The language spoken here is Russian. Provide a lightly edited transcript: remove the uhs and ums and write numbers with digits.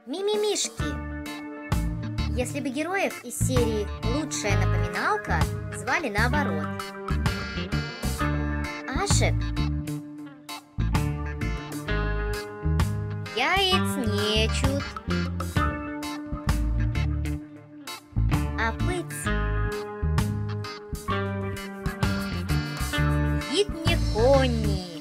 Мимимишки. Если бы героев из серии «Лучшая напоминалка» звали наоборот. Ашек. Яиц нечут. Апыц. Вид не кони.